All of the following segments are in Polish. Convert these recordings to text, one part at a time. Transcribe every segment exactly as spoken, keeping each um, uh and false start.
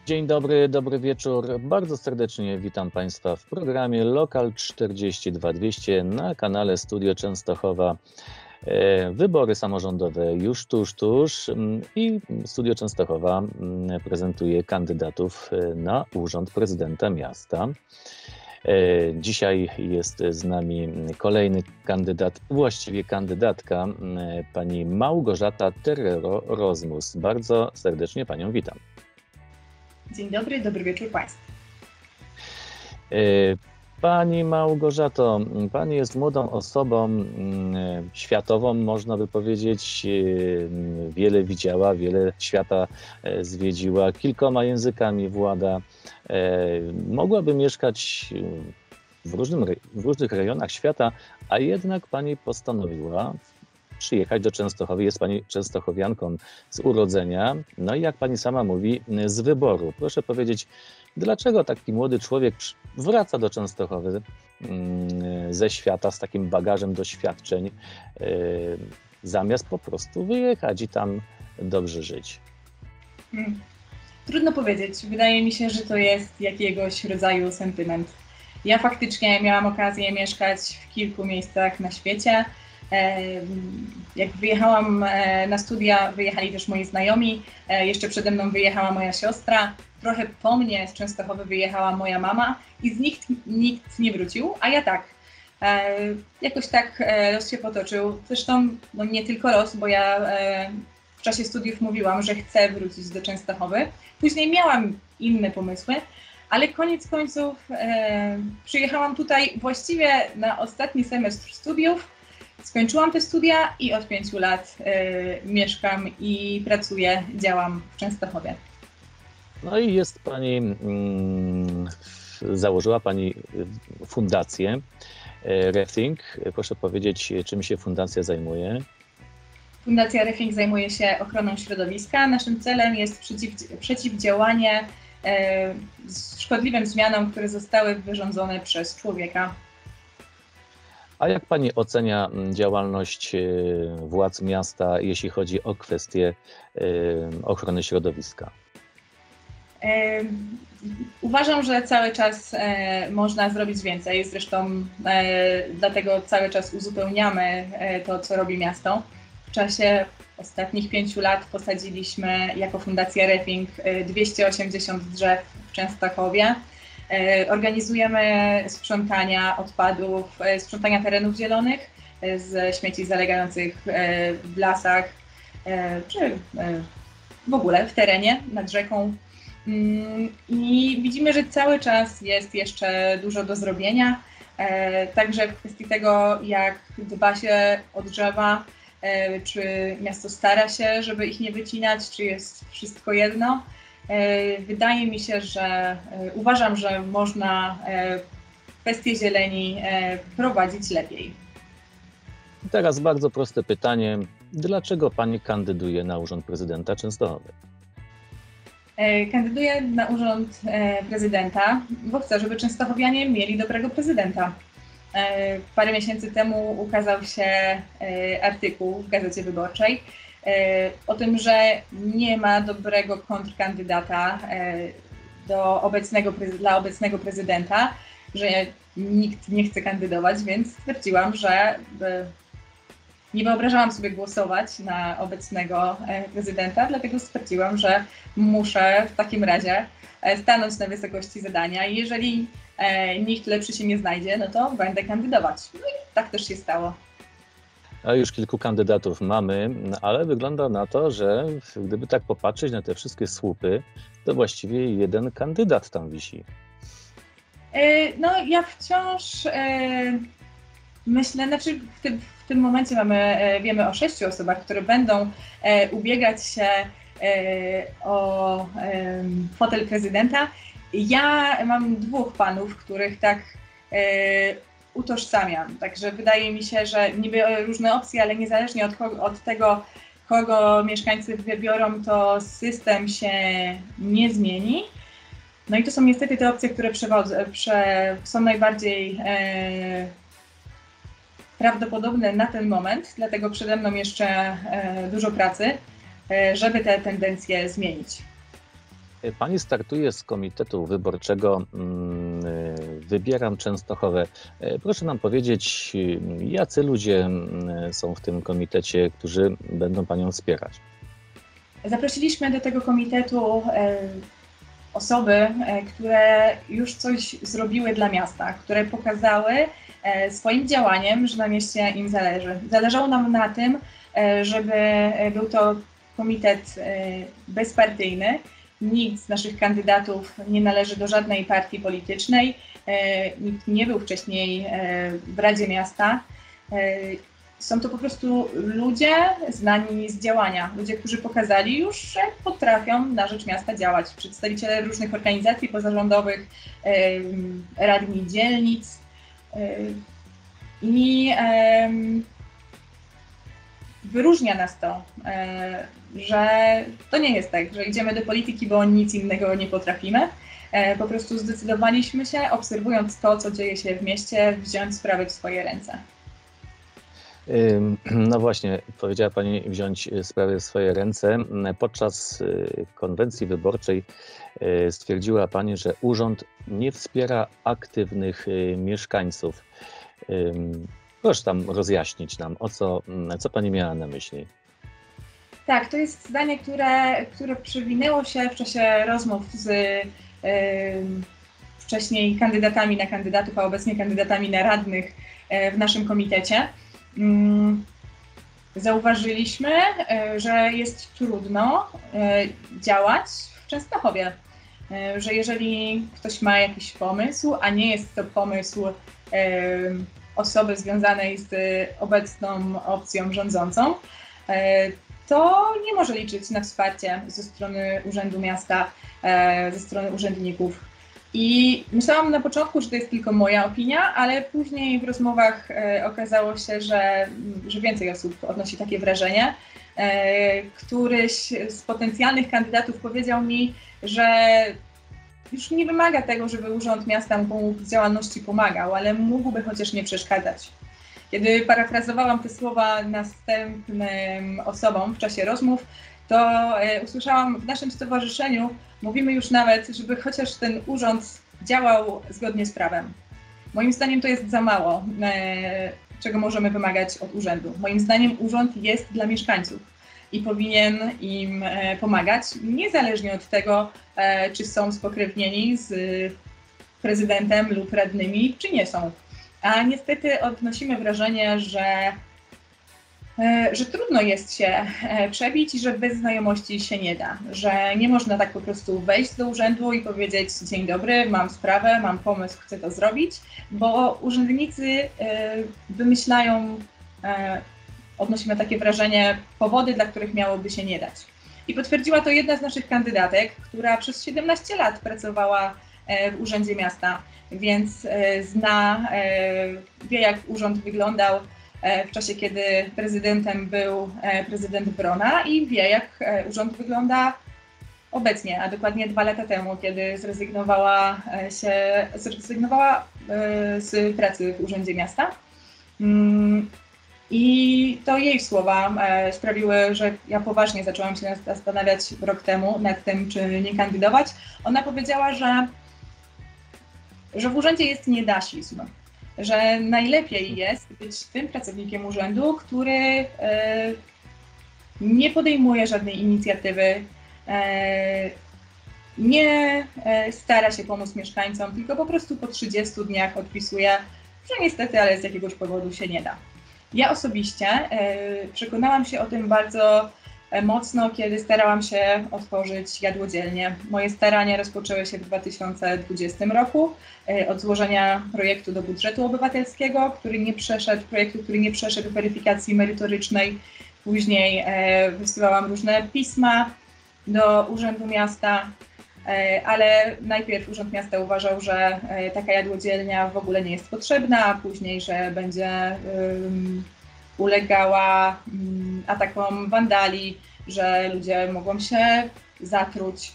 Dzień dobry, dobry wieczór. Bardzo serdecznie witam Państwa w programie Lokal czterdzieści dwa dwieście na kanale Studio Częstochowa. Wybory samorządowe już tuż, tuż i Studio Częstochowa prezentuje kandydatów na urząd prezydenta miasta. Dzisiaj jest z nami kolejny kandydat, właściwie kandydatka, pani Małgorzata Terrero-Rozmus. Bardzo serdecznie Panią witam. Dzień dobry, dobry wieczór Państwu. Pani Małgorzato, Pani jest młodą osobą światową, można by powiedzieć. Wiele widziała, wiele świata zwiedziła, kilkoma językami włada. Mogłaby mieszkać w, różnym, w różnych rejonach świata, a jednak Pani postanowiła przyjechać do Częstochowy. Jest Pani częstochowianką z urodzenia, no i jak Pani sama mówi, z wyboru. Proszę powiedzieć, dlaczego taki młody człowiek wraca do Częstochowy ze świata z takim bagażem doświadczeń, zamiast po prostu wyjechać i tam dobrze żyć? Hmm. Trudno powiedzieć. Wydaje mi się, że to jest jakiegoś rodzaju sentyment. Ja faktycznie miałam okazję mieszkać w kilku miejscach na świecie. Jak wyjechałam na studia, wyjechali też moi znajomi, jeszcze przede mną wyjechała moja siostra, trochę po mnie z Częstochowy wyjechała moja mama i z nich nikt nie wrócił, a ja tak. Jakoś tak los się potoczył, zresztą no nie tylko los, bo ja w czasie studiów mówiłam, że chcę wrócić do Częstochowy. Później miałam inne pomysły, ale koniec końców przyjechałam tutaj właściwie na ostatni semestr studiów. Skończyłam te studia i od pięciu lat y, mieszkam i pracuję, działam w Częstochowie. No i jest Pani, mm, założyła Pani fundację Rethink. Proszę powiedzieć, czym się fundacja zajmuje? Fundacja Rethink zajmuje się ochroną środowiska. Naszym celem jest przeciw, przeciwdziałanie y, szkodliwym zmianom, które zostały wyrządzone przez człowieka. A jak Pani ocenia działalność władz miasta, jeśli chodzi o kwestie ochrony środowiska? E, uważam, że cały czas e, można zrobić więcej. Zresztą e, dlatego cały czas uzupełniamy e, to, co robi miasto. W czasie ostatnich pięciu lat posadziliśmy jako Fundacja Rethink dwieście osiemdziesiąt drzew w Częstochowie. Organizujemy sprzątania odpadów, sprzątania terenów zielonych z śmieci zalegających w lasach, czy w ogóle w terenie, nad rzeką. I widzimy, że cały czas jest jeszcze dużo do zrobienia, także w kwestii tego, jak dba się o drzewa, czy miasto stara się, żeby ich nie wycinać, czy jest wszystko jedno. Wydaje mi się, że uważam, że można kwestię zieleni prowadzić lepiej. Teraz bardzo proste pytanie. Dlaczego Pani kandyduje na urząd prezydenta Częstochowy? Kandyduję na urząd prezydenta, bo chcę, żeby częstochowianie mieli dobrego prezydenta. Parę miesięcy temu ukazał się artykuł w Gazecie Wyborczej o tym, że nie ma dobrego kontrkandydata do obecnego, dla obecnego prezydenta, że nikt nie chce kandydować, więc stwierdziłam, że nie wyobrażałam sobie głosować na obecnego prezydenta, dlatego stwierdziłam, że muszę w takim razie stanąć na wysokości zadania i jeżeli nikt lepszy się nie znajdzie, no to będę kandydować. No i tak też się stało. A już kilku kandydatów mamy, ale wygląda na to, że gdyby tak popatrzeć na te wszystkie słupy, to właściwie jeden kandydat tam wisi. No ja wciąż myślę, znaczy w tym, w tym momencie mamy, wiemy o sześciu osobach, które będą ubiegać się o fotel prezydenta. Ja mam dwóch panów, których tak utożsamiam. Także wydaje mi się, że niby różne opcje, ale niezależnie od, od tego, kogo mieszkańcy wybiorą, to system się nie zmieni. No i to są niestety te opcje, które przewodzą, prze, są najbardziej e, prawdopodobne na ten moment, dlatego przede mną jeszcze e, dużo pracy, e, żeby te tendencje zmienić. Pani startuje z komitetu wyborczego Wybieram Częstochowę. Proszę nam powiedzieć, jacy ludzie są w tym komitecie, którzy będą Panią wspierać? Zaprosiliśmy do tego komitetu osoby, które już coś zrobiły dla miasta, które pokazały swoim działaniem, że na mieście im zależy. Zależało nam na tym, żeby był to komitet bezpartyjny. Nikt z naszych kandydatów nie należy do żadnej partii politycznej, nikt nie był wcześniej w Radzie Miasta. Są to po prostu ludzie znani z działania, ludzie, którzy pokazali już, że potrafią na rzecz miasta działać. Przedstawiciele różnych organizacji pozarządowych, radni dzielnic. I wyróżnia nas to, że to nie jest tak, że idziemy do polityki, bo nic innego nie potrafimy. Po prostu zdecydowaliśmy się, obserwując to, co dzieje się w mieście, wziąć sprawy w swoje ręce. No właśnie, powiedziała Pani wziąć sprawy w swoje ręce. Podczas konwencji wyborczej stwierdziła Pani, że urząd nie wspiera aktywnych mieszkańców. Proszę tam rozjaśnić nam, o co, co Pani miała na myśli. Tak, to jest zdanie, które, które przewinęło się w czasie rozmów z y, wcześniej kandydatami na kandydatów, a obecnie kandydatami na radnych y, w naszym komitecie. Y, zauważyliśmy, y, że jest trudno y, działać w Częstochowie, y, że jeżeli ktoś ma jakiś pomysł, a nie jest to pomysł y, osoby związanej z obecną opcją rządzącą, to nie może liczyć na wsparcie ze strony Urzędu Miasta, ze strony urzędników. I myślałam na początku, że to jest tylko moja opinia, ale później w rozmowach okazało się, że, że więcej osób odnosi takie wrażenie. Któryś z potencjalnych kandydatów powiedział mi, że już nie wymaga tego, żeby Urząd Miasta mu w działalności pomagał, ale mógłby chociaż nie przeszkadzać. Kiedy parafrazowałam te słowa następnym osobom w czasie rozmów, to e, usłyszałam w naszym stowarzyszeniu, mówimy już nawet, żeby chociaż ten urząd działał zgodnie z prawem. Moim zdaniem to jest za mało, e, czego możemy wymagać od urzędu. Moim zdaniem urząd jest dla mieszkańców i powinien im e, pomagać, niezależnie od tego, e, czy są spokrewnieni z prezydentem lub radnymi, czy nie są. A niestety odnosimy wrażenie, że, że trudno jest się przebić i że bez znajomości się nie da, że nie można tak po prostu wejść do urzędu i powiedzieć: dzień dobry, mam sprawę, mam pomysł, chcę to zrobić, bo urzędnicy wymyślają, odnosimy takie wrażenie, powody, dla których miałoby się nie dać. I potwierdziła to jedna z naszych kandydatek, która przez siedemnaście lat pracowała w Urzędzie Miasta, więc zna, wie, jak urząd wyglądał w czasie, kiedy prezydentem był prezydent Wrona, i wie, jak urząd wygląda obecnie, a dokładnie dwa lata temu, kiedy zrezygnowała się, zrezygnowała z pracy w Urzędzie Miasta. I to jej słowa sprawiły, że ja poważnie zaczęłam się zastanawiać rok temu nad tym, czy nie kandydować. Ona powiedziała, że że w urzędzie jest niedaśizm, że najlepiej jest być tym pracownikiem urzędu, który e, nie podejmuje żadnej inicjatywy, e, nie e, stara się pomóc mieszkańcom, tylko po prostu po trzydziestu dniach odpisuje, że niestety, ale z jakiegoś powodu się nie da. Ja osobiście e, przekonałam się o tym bardzo mocno, kiedy starałam się otworzyć jadłodzielnię. Moje starania rozpoczęły się w dwa tysiące dwudziestym roku od złożenia projektu do budżetu obywatelskiego, który nie przeszedł, projektu, który nie przeszedł weryfikacji merytorycznej. Później wysyłałam różne pisma do Urzędu Miasta, ale najpierw Urząd Miasta uważał, że taka jadłodzielnia w ogóle nie jest potrzebna, a później, że będzie ulegała atakom wandali, że ludzie mogą się zatruć.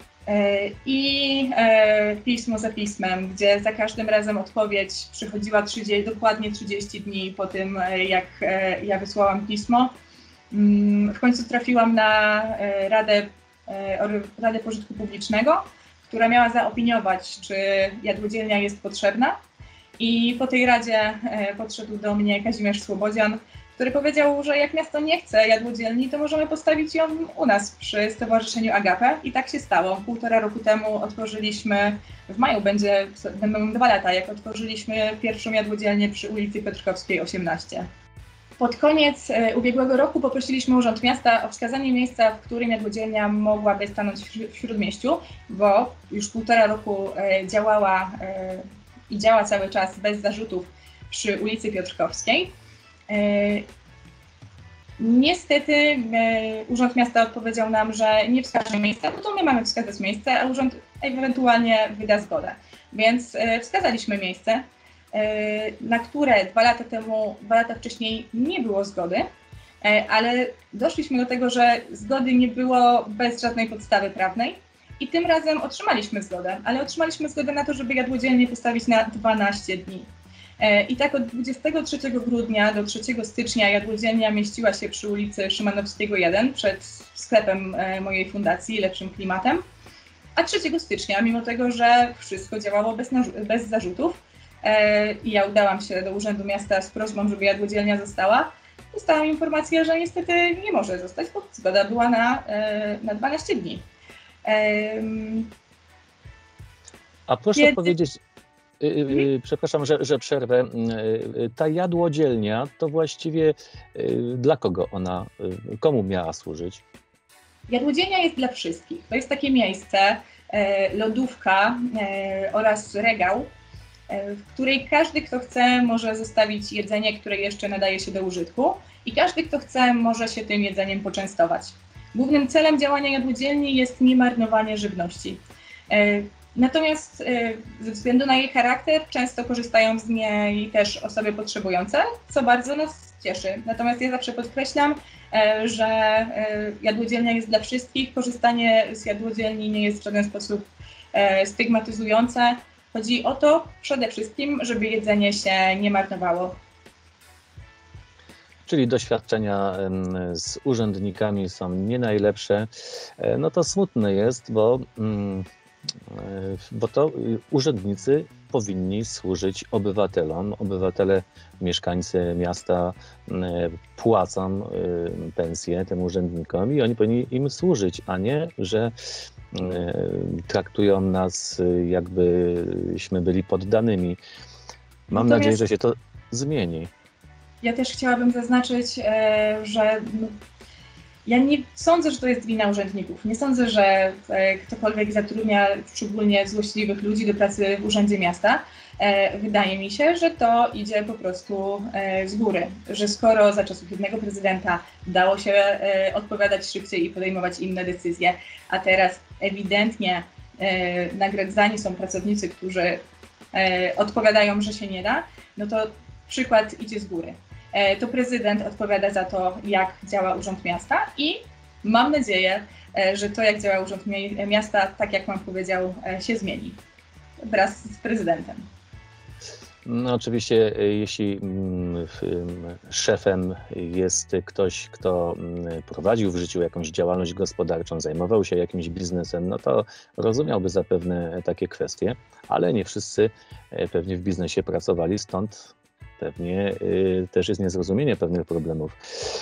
I pismo za pismem, gdzie za każdym razem odpowiedź przychodziła trzydzieści, dokładnie trzydzieści dni po tym, jak ja wysłałam pismo. W końcu trafiłam na Radę Radę Pożytku Publicznego, która miała zaopiniować, czy jadłodzielnia jest potrzebna. I po tej radzie podszedł do mnie Kazimierz Słobodzian, który powiedział, że jak miasto nie chce jadłodzielni, to możemy postawić ją u nas przy Stowarzyszeniu Agape. I tak się stało. Półtora roku temu otworzyliśmy, w maju będzie, będą dwa lata, jak otworzyliśmy pierwszą jadłodzielnię przy ulicy Piotrkowskiej osiemnaście. Pod koniec ubiegłego roku poprosiliśmy Urząd Miasta o wskazanie miejsca, w którym jadłodzielnia mogłaby stanąć w Śródmieściu, bo już półtora roku działała i działa cały czas bez zarzutów przy ulicy Piotrkowskiej. Niestety Urząd Miasta odpowiedział nam, że nie wskaże miejsca, bo to my mamy wskazać miejsce, a urząd ewentualnie wyda zgodę. Więc wskazaliśmy miejsce, na które dwa lata temu, dwa lata wcześniej nie było zgody, ale doszliśmy do tego, że zgody nie było bez żadnej podstawy prawnej i tym razem otrzymaliśmy zgodę, ale otrzymaliśmy zgodę na to, żeby jadłodzielnię postawić na dwanaście dni. I tak od dwudziestego trzeciego grudnia do trzeciego stycznia jadłodzielnia mieściła się przy ulicy Szymanowskiego jeden przed sklepem mojej fundacji Lepszym Klimatem, a trzeciego stycznia, mimo tego, że wszystko działało bez, bez zarzutów i ja udałam się do Urzędu Miasta z prośbą, żeby jadłodzielnia została, dostałam informację, że niestety nie może zostać, bo zgoda była na, na dwanaście dni. A proszę Kiedy... powiedzieć... Przepraszam, że, że przerwę. Ta jadłodzielnia to właściwie dla kogo ona, komu miała służyć? Jadłodzielnia jest dla wszystkich. To jest takie miejsce, lodówka oraz regał, w której każdy, kto chce, może zostawić jedzenie, które jeszcze nadaje się do użytku i każdy, kto chce, może się tym jedzeniem poczęstować. Głównym celem działania jadłodzielni jest niemarnowanie żywności. Natomiast ze względu na jej charakter często korzystają z niej też osoby potrzebujące, co bardzo nas cieszy. Natomiast ja zawsze podkreślam, że jadłodzielnia jest dla wszystkich. Korzystanie z jadłodzielni nie jest w żaden sposób stygmatyzujące. Chodzi o to przede wszystkim, żeby jedzenie się nie marnowało. Czyli doświadczenia z urzędnikami są nie najlepsze. No to smutne jest, bo... bo to urzędnicy powinni służyć obywatelom. Obywatele, mieszkańcy miasta płacą pensje tym urzędnikom i oni powinni im służyć, a nie, że traktują nas, jakbyśmy byli poddanymi. Mam Natomiast nadzieję, że się to zmieni. Ja też chciałabym zaznaczyć, że ja nie sądzę, że to jest wina urzędników. Nie sądzę, że ktokolwiek zatrudnia szczególnie złośliwych ludzi do pracy w Urzędzie Miasta. Wydaje mi się, że to idzie po prostu z góry. Że skoro za czasów jednego prezydenta dało się odpowiadać szybciej i podejmować inne decyzje, a teraz ewidentnie nagradzani są pracownicy, którzy odpowiadają, że się nie da, no to przykład idzie z góry. To prezydent odpowiada za to, jak działa Urząd Miasta i mam nadzieję, że to, jak działa Urząd Miasta, tak jak Pan powiedział, się zmieni wraz z prezydentem. No oczywiście, jeśli szefem jest ktoś, kto prowadził w życiu jakąś działalność gospodarczą, zajmował się jakimś biznesem, no to rozumiałby zapewne takie kwestie, ale nie wszyscy pewnie w biznesie pracowali, stąd pewnie y, też jest niezrozumienie pewnych problemów.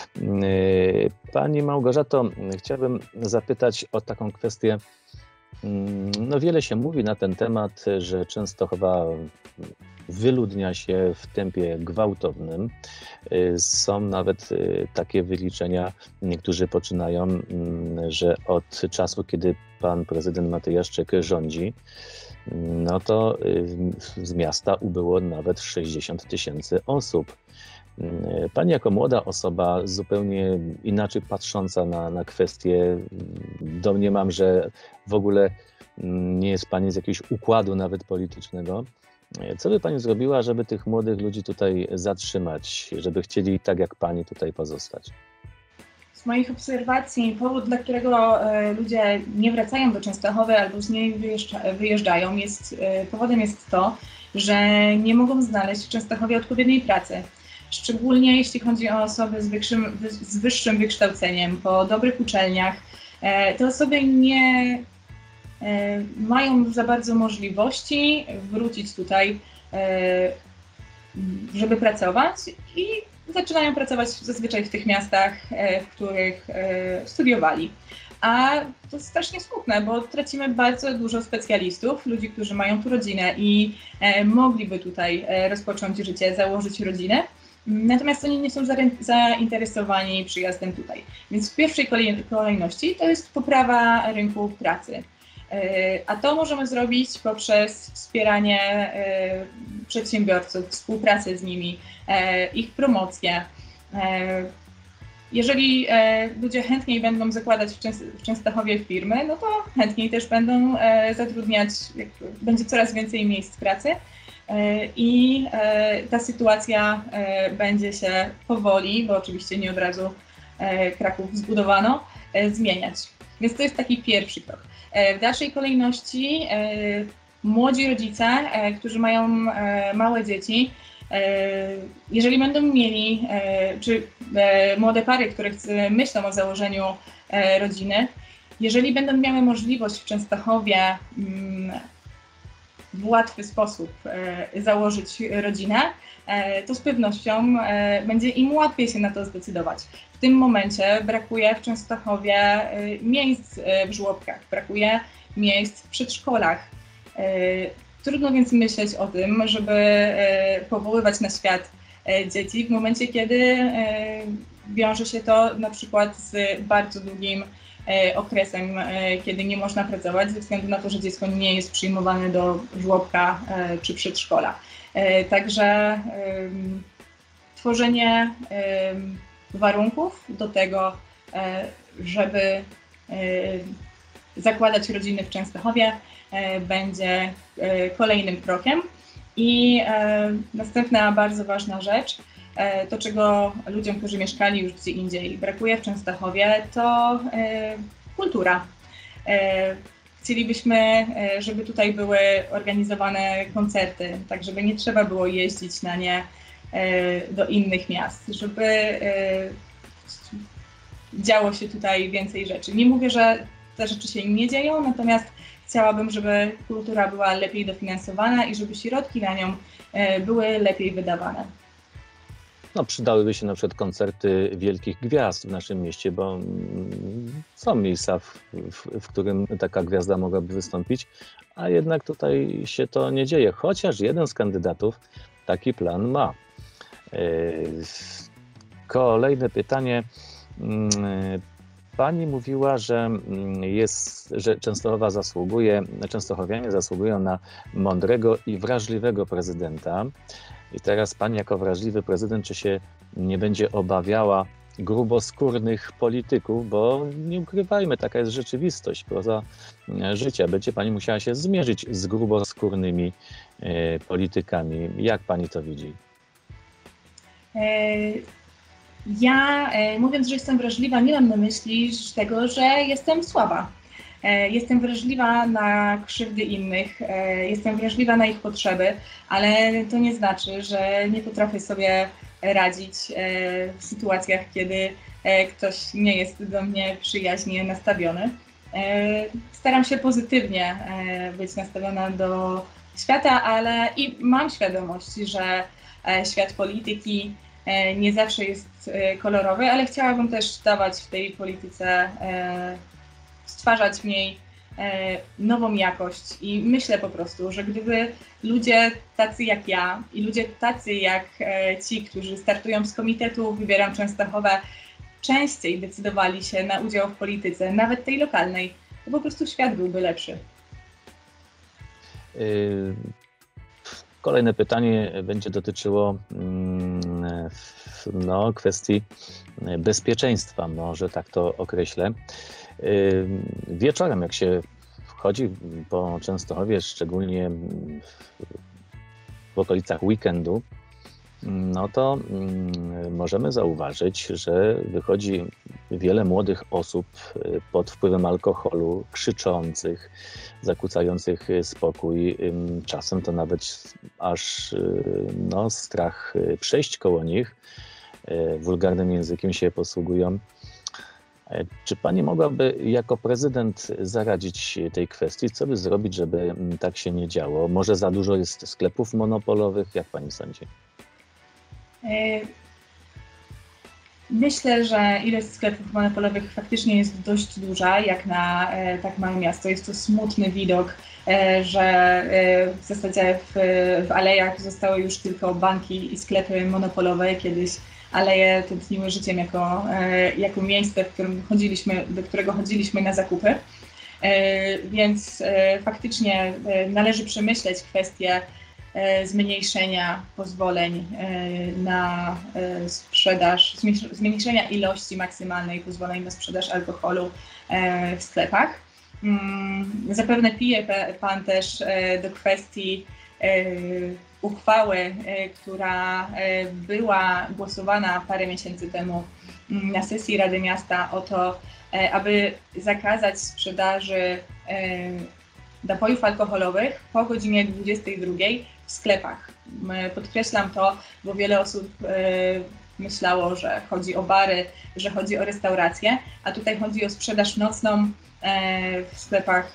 Y, Pani Małgorzato, chciałbym zapytać o taką kwestię. Y, no wiele się mówi na ten temat, że Częstochowa wyludnia się w tempie gwałtownym. Y, są nawet y, takie wyliczenia, niektórzy poczynają, y, że od czasu, kiedy pan prezydent Matyjaszczyk rządzi, no to z miasta ubyło nawet sześćdziesiąt tysięcy osób. Pani jako młoda osoba, zupełnie inaczej patrząca na, na kwestię, domniemam, że w ogóle nie jest Pani z jakiegoś układu nawet politycznego. Co by Pani zrobiła, żeby tych młodych ludzi tutaj zatrzymać, żeby chcieli tak jak Pani tutaj pozostać? Z moich obserwacji powód, dla którego ludzie nie wracają do Częstochowy albo z niej wyjeżdżają, jest, powodem jest to, że nie mogą znaleźć w Częstochowie odpowiedniej pracy. Szczególnie jeśli chodzi o osoby z wyższym, z wyższym wykształceniem, po dobrych uczelniach, Te osoby nie mają za bardzo możliwości wrócić tutaj, żeby pracować i zaczynają pracować zazwyczaj w tych miastach, w których studiowali. A to jest strasznie smutne, bo tracimy bardzo dużo specjalistów, ludzi, którzy mają tu rodzinę i mogliby tutaj rozpocząć życie, założyć rodzinę. Natomiast oni nie są zainteresowani przyjazdem tutaj. Więc w pierwszej kolejności to jest poprawa rynku pracy. A to możemy zrobić poprzez wspieranie przedsiębiorców, współpracę z nimi, ich promocję. Jeżeli ludzie chętniej będą zakładać w Częstochowie firmy, no to chętniej też będą zatrudniać, będzie coraz więcej miejsc pracy i ta sytuacja będzie się powoli, bo oczywiście nie od razu Kraków zbudowano, zmieniać. Więc to jest taki pierwszy krok. W dalszej kolejności młodzi rodzice, którzy mają małe dzieci, jeżeli będą mieli, czy młode pary, które myślą o założeniu rodziny, jeżeli będą miały możliwość w Częstochowie w łatwy sposób założyć rodzinę, to z pewnością będzie im łatwiej się na to zdecydować. W tym momencie brakuje w Częstochowie miejsc w żłobkach, brakuje miejsc w przedszkolach. Trudno więc myśleć o tym, żeby powoływać na świat dzieci w momencie, kiedy wiąże się to na przykład z bardzo długim okresem, kiedy nie można pracować ze względu na to, że dziecko nie jest przyjmowane do żłobka czy przedszkola. Także tworzenie warunków do tego, żeby zakładać rodziny w Częstochowie, będzie kolejnym krokiem. I następna bardzo ważna rzecz, to czego ludziom, którzy mieszkali już gdzie indziej brakuje w Częstochowie, to kultura. Chcielibyśmy, żeby tutaj były organizowane koncerty, tak żeby nie trzeba było jeździć na nie do innych miast, żeby działo się tutaj więcej rzeczy. Nie mówię, że te rzeczy się nie dzieją, natomiast chciałabym, żeby kultura była lepiej dofinansowana i żeby środki na nią były lepiej wydawane. No, przydałyby się na przykład koncerty wielkich gwiazd w naszym mieście, bo są miejsca, w, w, w którym taka gwiazda mogłaby wystąpić, a jednak tutaj się to nie dzieje, chociaż jeden z kandydatów taki plan ma. Kolejne pytanie. Pani mówiła, że, jest, że Częstochowa zasługuje, częstochowianie zasługują na mądrego i wrażliwego prezydenta. I teraz pani jako wrażliwy prezydent, czy się nie będzie obawiała gruboskórnych polityków, bo nie ukrywajmy, taka jest rzeczywistość, proza życia. Będzie pani musiała się zmierzyć z gruboskórnymi e, politykami. Jak pani to widzi? Ja, mówiąc, że jestem wrażliwa, nie mam na myśli tego, że jestem słaba. Jestem wrażliwa na krzywdy innych, jestem wrażliwa na ich potrzeby, ale to nie znaczy, że nie potrafię sobie radzić w sytuacjach, kiedy ktoś nie jest do mnie przyjaźnie nastawiony. Staram się pozytywnie być nastawiona do świata, ale i mam świadomość, że świat polityki nie zawsze jest kolorowy, ale chciałabym też dawać w tej polityce, stwarzać w niej nową jakość i myślę po prostu, że gdyby ludzie tacy jak ja i ludzie tacy jak ci, którzy startują z komitetu Wybieram Częstochowę, częściej decydowali się na udział w polityce, nawet tej lokalnej, to po prostu świat byłby lepszy. Kolejne pytanie będzie dotyczyło no, kwestii bezpieczeństwa, może tak to określę. Wieczorem, jak się wchodzi po Częstochowie, szczególnie w okolicach weekendu, no to możemy zauważyć, że wychodzi wiele młodych osób pod wpływem alkoholu, krzyczących, zakłócających spokój. Czasem to nawet aż no, strach przejść koło nich. Wulgarnym językiem się posługują. Czy pani mogłaby jako prezydent zaradzić tej kwestii? Co by zrobić, żeby tak się nie działo? Może za dużo jest sklepów monopolowych? Jak pani sądzi? Myślę, że ilość sklepów monopolowych faktycznie jest dość duża, jak na tak małe miasto. Jest to smutny widok, że w zasadzie w, w alejach zostały już tylko banki i sklepy monopolowe. Kiedyś aleje tętniły życiem jako, jako miejsce, w którym chodziliśmy, do którego chodziliśmy na zakupy. Więc faktycznie należy przemyśleć kwestię zmniejszenia pozwoleń na sprzedaż, zmniejszenia ilości maksymalnej pozwoleń na sprzedaż alkoholu w sklepach. Zapewne pije pan też do kwestii uchwały, która była głosowana parę miesięcy temu na sesji Rady Miasta o to, aby zakazać sprzedaży napojów alkoholowych po godzinie dwudziestej drugiej w sklepach. Podkreślam to, bo wiele osób myślało, że chodzi o bary, że chodzi o restauracje, a tutaj chodzi o sprzedaż nocną w sklepach,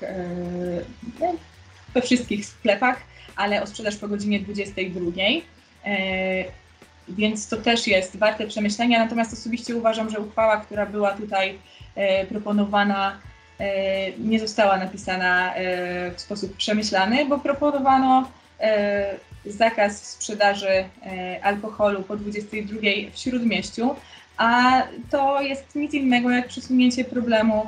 we wszystkich sklepach, ale o sprzedaż po godzinie dwudziestej drugiej. Więc to też jest warte przemyślenia, natomiast osobiście uważam, że uchwała, która była tutaj proponowana, nie została napisana w sposób przemyślany, bo proponowano zakaz sprzedaży alkoholu po dwudziestej drugiej w Śródmieściu, a to jest nic innego jak przesunięcie problemu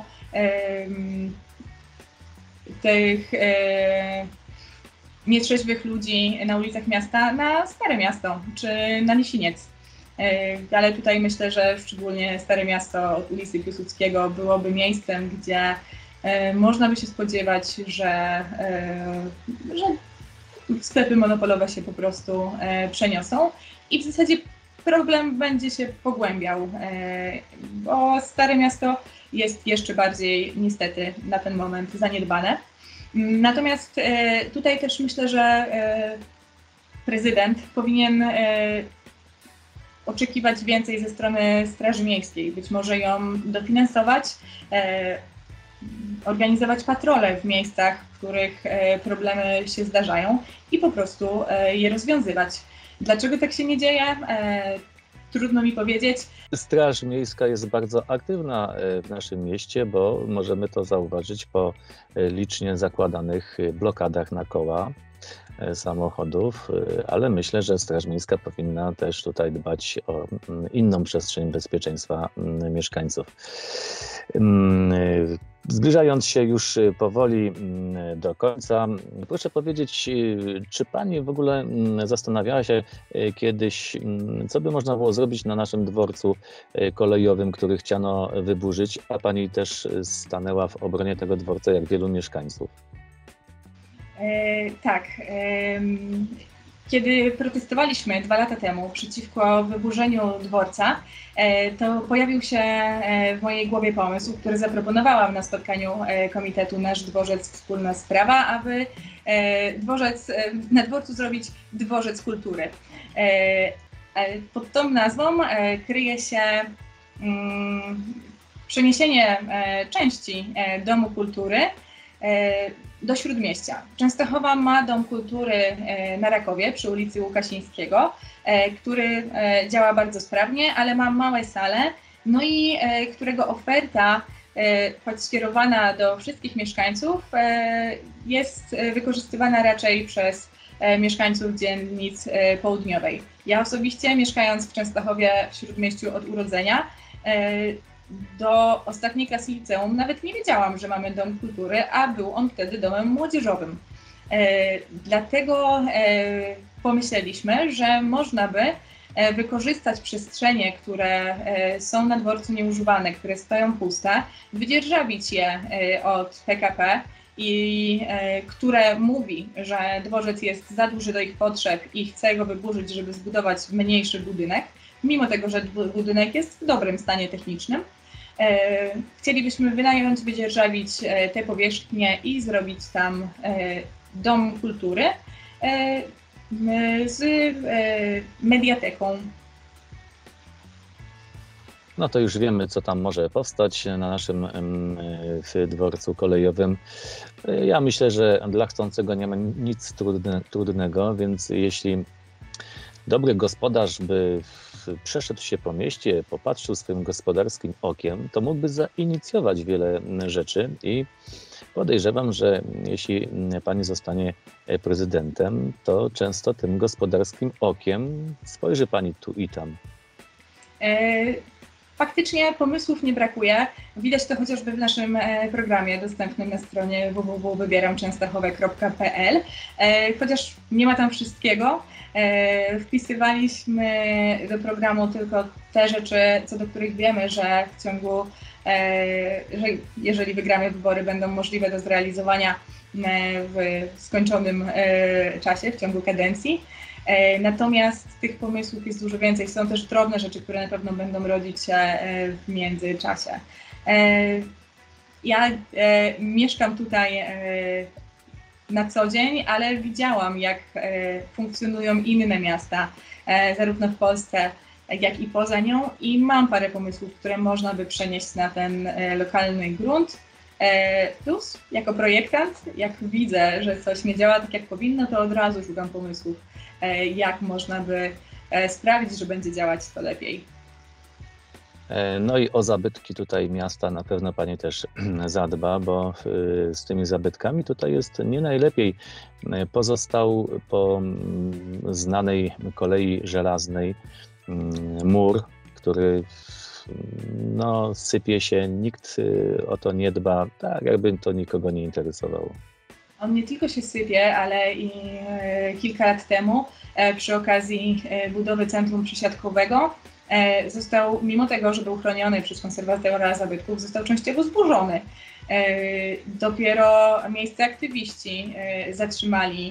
tych nietrzeźwych ludzi na ulicach miasta na Stare Miasto czy na Lisiniec. Ale tutaj myślę, że szczególnie Stare Miasto od ulicy Piłsudskiego byłoby miejscem, gdzie można by się spodziewać, że, że sklepy monopolowe się po prostu przeniosą i w zasadzie problem będzie się pogłębiał, bo Stare Miasto jest jeszcze bardziej niestety na ten moment zaniedbane. Natomiast tutaj też myślę, że prezydent powinien oczekiwać więcej ze strony Straży Miejskiej, być może ją dofinansować, organizować patrole w miejscach, w których problemy się zdarzają i po prostu je rozwiązywać. Dlaczego tak się nie dzieje? Trudno mi powiedzieć. Straż Miejska jest bardzo aktywna w naszym mieście, bo możemy to zauważyć po licznie zakładanych blokadach na koła samochodów, ale myślę, że Straż Miejska powinna też tutaj dbać o inną przestrzeń bezpieczeństwa mieszkańców. Zbliżając się już powoli do końca, proszę powiedzieć, czy pani w ogóle zastanawiała się kiedyś, co by można było zrobić na naszym dworcu kolejowym, który chciano wyburzyć, a pani też stanęła w obronie tego dworca jak wielu mieszkańców? E, tak. E, Kiedy protestowaliśmy dwa lata temu przeciwko wyburzeniu dworca, to pojawił się w mojej głowie pomysł, który zaproponowałam na spotkaniu komitetu Nasz Dworzec Wspólna Sprawa, aby dworzec, na dworcu zrobić dworzec kultury. Pod tą nazwą kryje się przeniesienie części Domu Kultury do Śródmieścia. Częstochowa ma Dom Kultury na Rakowie przy ulicy Łukasińskiego, który działa bardzo sprawnie, ale ma małe sale, no i którego oferta, choć skierowana do wszystkich mieszkańców, jest wykorzystywana raczej przez mieszkańców dzielnic południowej. Ja osobiście, mieszkając w Częstochowie w Śródmieściu od urodzenia, do ostatniej klasy liceum nawet nie wiedziałam, że mamy Dom Kultury, a był on wtedy domem młodzieżowym. E, dlatego e, pomyśleliśmy, że można by e, wykorzystać przestrzenie, które e, są na dworcu nieużywane, które stoją puste, wydzierżawić je e, od P K P, i e, które mówi, że dworzec jest za duży do ich potrzeb i chce go wyburzyć, żeby zbudować mniejszy budynek, mimo tego, że budynek jest w dobrym stanie technicznym. Chcielibyśmy wynająć, wydzierżawić te powierzchnie i zrobić tam dom kultury z mediateką. no to już wiemy, co tam może powstać na naszym w dworcu kolejowym. Ja myślę, że dla chcącego nie ma nic trudne, trudnego, więc jeśli dobry gospodarz by przeszedł się po mieście, popatrzył swoim gospodarskim okiem, to mógłby zainicjować wiele rzeczy i podejrzewam, że jeśli pani zostanie prezydentem, to często tym gospodarskim okiem spojrzy pani tu i tam. Faktycznie pomysłów nie brakuje. Widać to chociażby w naszym programie dostępnym na stronie w w w kropka wybieram częstochowe kropka p l. Chociaż nie ma tam wszystkiego, wpisywaliśmy do programu tylko te rzeczy, co do których wiemy, że w ciągu, że jeżeli wygramy wybory, będą możliwe do zrealizowania w skończonym czasie, w ciągu kadencji. Natomiast tych pomysłów jest dużo więcej. Są też drobne rzeczy, które na pewno będą rodzić się w międzyczasie. Ja mieszkam tutaj na co dzień, ale widziałam, jak funkcjonują inne miasta, zarówno w Polsce, jak i poza nią, i mam parę pomysłów, które można by przenieść na ten lokalny grunt. Plus, jako projektant, jak widzę, że coś nie działa tak, jak powinno, to od razu szukam pomysłów, jak można by sprawić, że będzie działać to lepiej. No i o zabytki tutaj miasta na pewno pani też zadba, bo z tymi zabytkami tutaj jest nie najlepiej. Pozostał po znanej kolei żelaznej mur, który no, sypie się, nikt o to nie dba, tak jakby to nikogo nie interesowało. On nie tylko się sypie, ale i kilka lat temu przy okazji budowy centrum przesiadkowego został, mimo tego, że był chroniony przez konserwatora zabytków, został częściowo zburzony. Dopiero miejscy aktywiści zatrzymali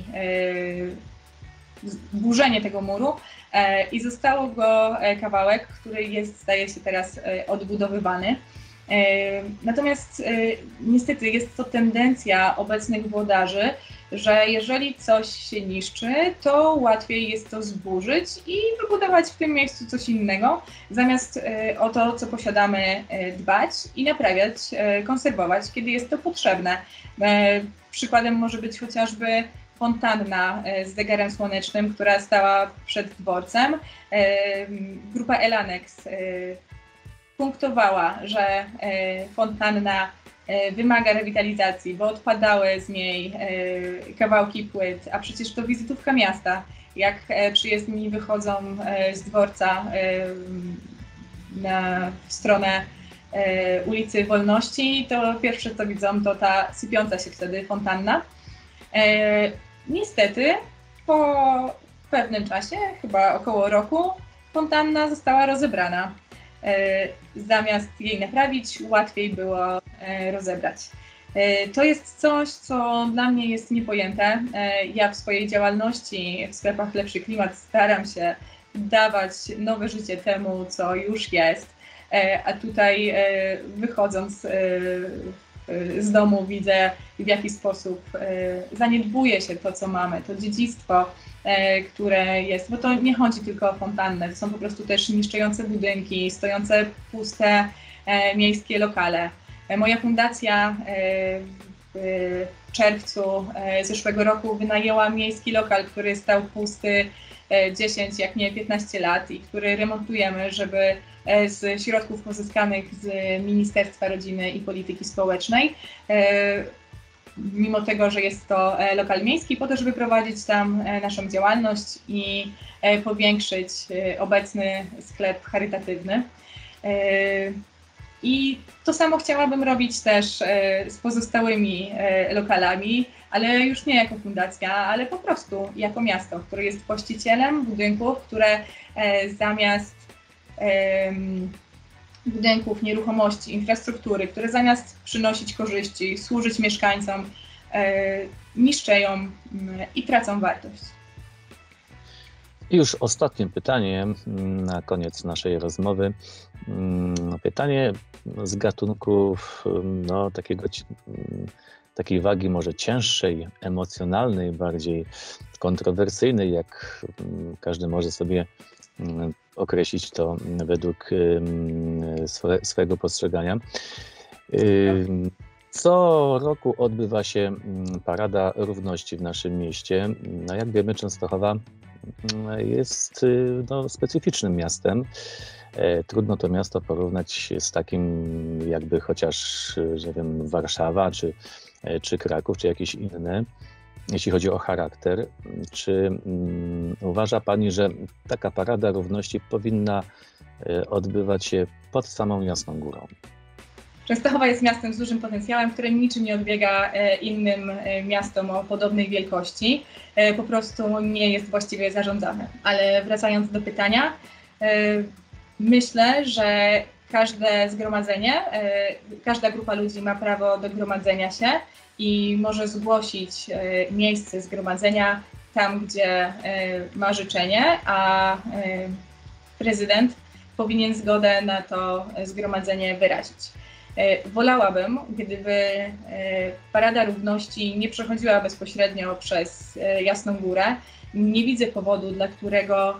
burzenie tego muru i zostało go kawałek, który jest, zdaje się, teraz odbudowywany. Natomiast niestety jest to tendencja obecnych włodarzy, że jeżeli coś się niszczy, to łatwiej jest to zburzyć i wybudować w tym miejscu coś innego, zamiast o to, co posiadamy, dbać i naprawiać, konserwować, kiedy jest to potrzebne. Przykładem może być chociażby fontanna z zegarem słonecznym, która stała przed dworcem. Grupa Elanex punktowała, że fontanna wymaga rewitalizacji, bo odpadały z niej kawałki płyt, a przecież to wizytówka miasta. Jak przyjezdni wychodzą z dworca na w stronę ulicy Wolności, to pierwsze co widzą, to ta sypiąca się wtedy fontanna. Niestety po pewnym czasie, chyba około roku, fontanna została rozebrana. Zamiast jej naprawić, łatwiej było rozebrać. To jest coś, co dla mnie jest niepojęte. Ja w swojej działalności w sklepach Lepszy Klimat staram się dawać nowe życie temu, co już jest, a tutaj wychodząc z domu widzę, w jaki sposób zaniedbuje się to, co mamy, to dziedzictwo, które jest, bo to nie chodzi tylko o fontannę, to są po prostu też niszczące budynki, stojące puste miejskie lokale. Moja fundacja w czerwcu zeszłego roku wynajęła miejski lokal, który stał pusty dziesięć, jak nie piętnaście lat i który remontujemy, żeby z środków pozyskanych z Ministerstwa Rodziny i Polityki Społecznej, mimo tego, że jest to lokal miejski, po to, żeby prowadzić tam naszą działalność i powiększyć obecny sklep charytatywny. I to samo chciałabym robić też z pozostałymi lokalami, ale już nie jako fundacja, ale po prostu jako miasto, które jest właścicielem budynków, które zamiast budynków, nieruchomości, infrastruktury, które zamiast przynosić korzyści, służyć mieszkańcom, niszczeją i tracą wartość. I już ostatnie pytanie na koniec naszej rozmowy. Pytanie z gatunku no, takiego, takiej wagi może cięższej, emocjonalnej, bardziej kontrowersyjnej, jak każdy może sobie określić to według swe, swojego postrzegania. Co roku odbywa się Parada Równości w naszym mieście. No jak wiemy, Częstochowa jest no, specyficznym miastem. Trudno to miasto porównać z takim jakby chociaż, że wiem, Warszawa, czy, czy Kraków, czy jakieś inne, jeśli chodzi o charakter. Czy um, uważa Pani, że taka Parada Równości powinna odbywać się pod samą Jasną Górą? Częstochowa jest miastem z dużym potencjałem, które niczym nie odbiega innym miastom o podobnej wielkości. Po prostu nie jest właściwie zarządzane. Ale wracając do pytania, myślę, że każde zgromadzenie, każda grupa ludzi ma prawo do gromadzenia się i może zgłosić miejsce zgromadzenia tam, gdzie ma życzenie, a prezydent powinien zgodę na to zgromadzenie wyrazić. Wolałabym, gdyby Parada Równości nie przechodziła bezpośrednio przez Jasną Górę. Nie widzę powodu, dla którego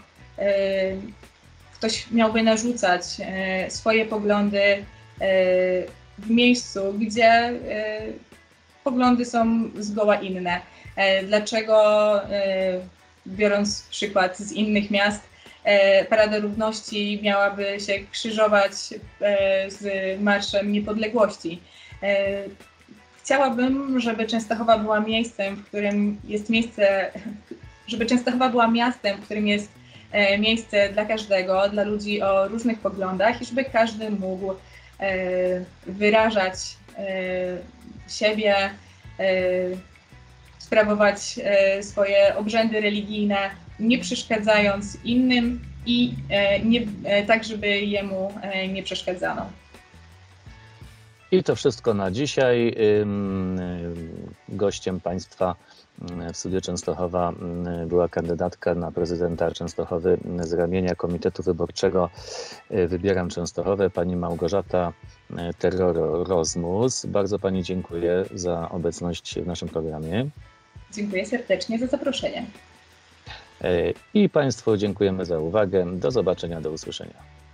ktoś miałby narzucać swoje poglądy w miejscu, gdzie poglądy są zgoła inne. Dlaczego, biorąc przykład z innych miast, Parada Równości miałaby się krzyżować z Marszem Niepodległości? Chciałabym, żeby Częstochowa była miejscem, w którym jest miejsce, żeby Częstochowa była miastem, w którym jest miejsce dla każdego, dla ludzi o różnych poglądach i żeby każdy mógł wyrażać siebie, sprawować swoje obrzędy religijne, nie przeszkadzając innym i nie, tak, żeby jemu nie przeszkadzano. I to wszystko na dzisiaj. Gościem Państwa w studiu Częstochowa była kandydatka na prezydenta Częstochowy z ramienia Komitetu Wyborczego Wybieram Częstochowę, pani Małgorzata Terroro-Rozmus. Bardzo Pani dziękuję za obecność w naszym programie. Dziękuję serdecznie za zaproszenie. I Państwu dziękujemy za uwagę. Do zobaczenia, do usłyszenia.